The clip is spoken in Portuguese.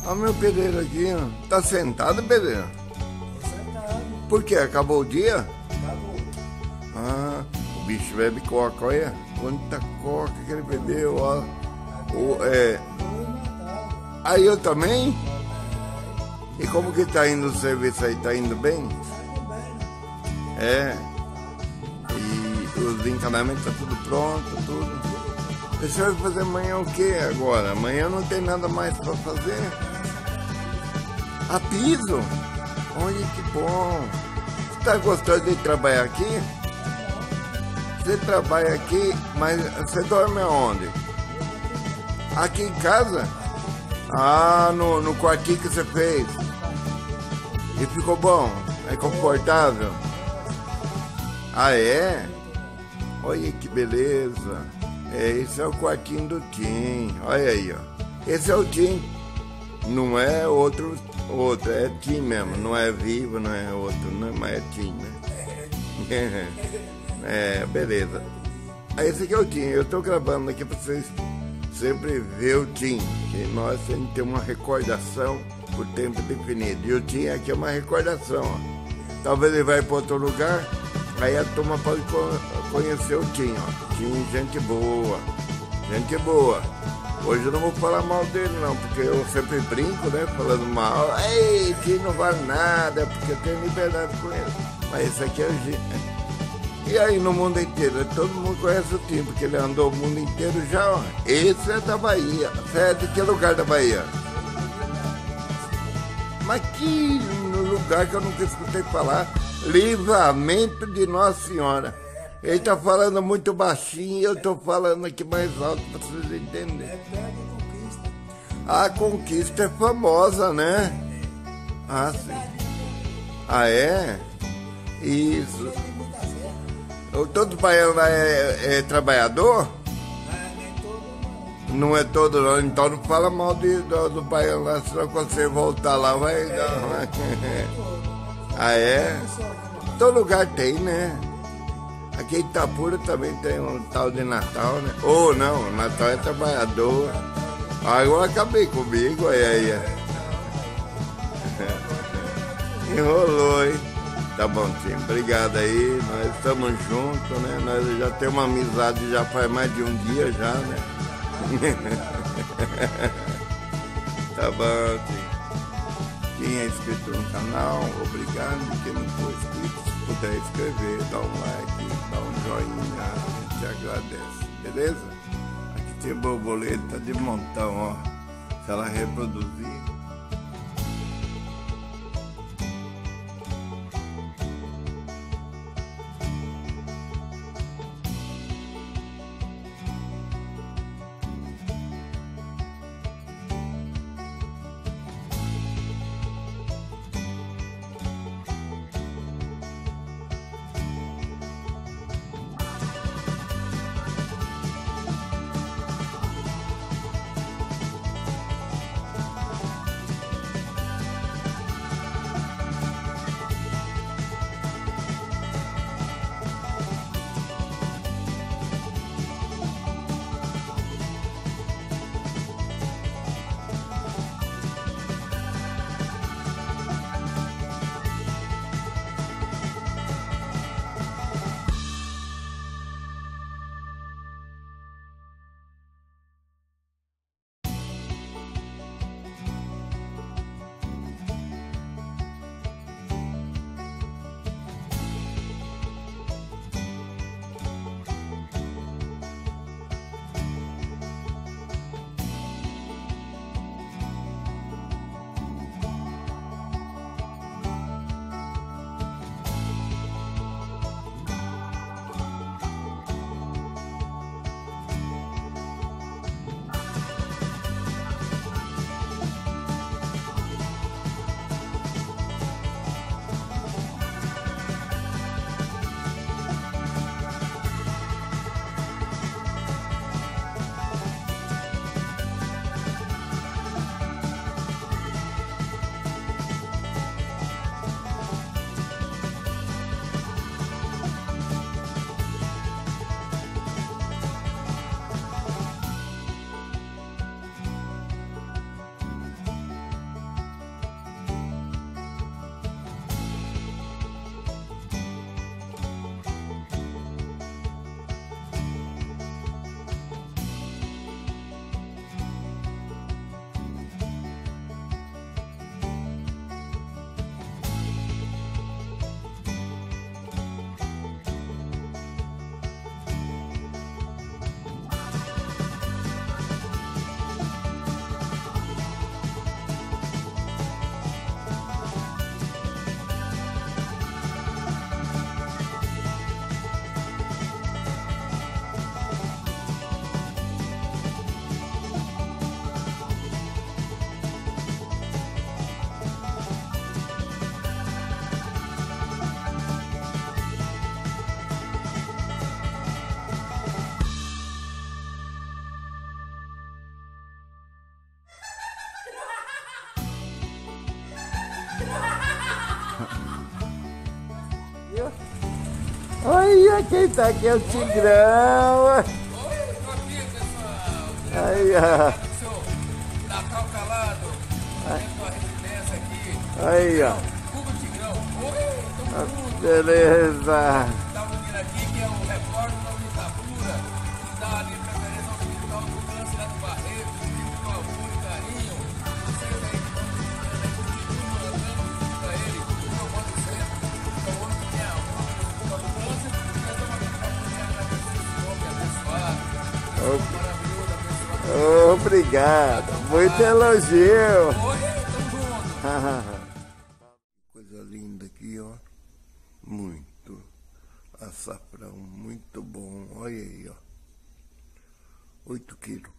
Olha meu pedreiro aqui, ó. Tá sentado, pedreiro? Tô sentado. Por quê? Acabou o dia? Acabou. Ah, o bicho bebe coca, olha. Quanta coca que ele bebeu, ó. Aí eu também? E como que tá indo o serviço aí? Tá indo bem? É. E os encanamentos tá tudo pronto, tudo. O senhor vai fazer amanhã o que agora? Amanhã não tem nada mais pra fazer. A piso? Olha que bom. Você tá gostando de trabalhar aqui? Você trabalha aqui, mas você dorme aonde? Aqui em casa? Ah, no quartinho que você fez. E ficou bom? É confortável? Ah, é? Olha que beleza. Esse é o quartinho do Tim. Olha aí, ó. Esse é o Tim. Não é outro. É Tim mesmo. Não é Vivo, não é outro, não, mas é Tim, né? É, beleza. Esse aqui é o Tim. Eu tô gravando aqui pra vocês sempre ver o Tim. Que nós temos que ter uma recordação por tempo definido. E o Tim aqui é uma recordação, ó. Talvez ele vai para outro lugar, aí a turma pode conhecer o Tim, ó. Tim, gente boa. Gente boa. Hoje eu não vou falar mal dele não, porque eu sempre brinco, né? Falando mal. Ei, Tim não vale nada, porque eu tenho liberdade com ele. Mas esse aqui é o Tim. E aí no mundo inteiro, todo mundo conhece o Tim, porque ele andou o mundo inteiro já, ó. Esse é da Bahia. Você é de que lugar da Bahia? Mas que no lugar que eu nunca escutei falar, Livramento de Nossa Senhora. Ele tá falando muito baixinho e eu tô falando aqui mais alto pra vocês entenderem. É perto da Conquista. A Conquista é famosa, né? Ah, sim. Ah, é? Isso. Todo baiano lá é trabalhador? Nem todo não. Não é todo não, então não fala mal do baiano lá, senão quando você voltar lá vai dar. Ah, é? Todo lugar tem, né? Aqui em Itapura também tem um tal de Natal, né? Ou não, Natal é trabalhador. Agora acabei comigo, aí. Enrolou, hein? Tá bom, Tim. Obrigado aí. Nós estamos juntos, né? Nós já temos uma amizade já faz mais de um dia já, né? Tá bom, Tim. Quem é inscrito no canal, obrigado. Quem não for inscrito, se puder inscrever, dá um like, dá um joinha, a gente agradece, beleza? Aqui tem borboleta de montão, ó. Se ela reproduzir. quem tá aqui é o Tigrão. Oi, tô aqui, pessoal. Aí, ó. Seu Natal Calado. Dentro da residência aqui. Aí, ó. Hugo Tigrão. Oi, tamo junto. Beleza. Tá ouvindo aqui que é o repórter da ditadura, que dá ali preferência ao Hospital do Câncer lá de Barreto, que com amor e carinho. Vocês aí que estão continuem mandando pra ele, eu mando sempre, que é o homem que tem amor no Hospital do Câncer, e eu tô mandando pra poder agradecer esse homem abençoado, esse homem maravilhoso, abençoado. Obrigado. Muito elogio. Oi, tamo junto. Coisa linda aqui, ó. Muito. Açafrão, muito bom. Olha aí, ó. 8 quilos.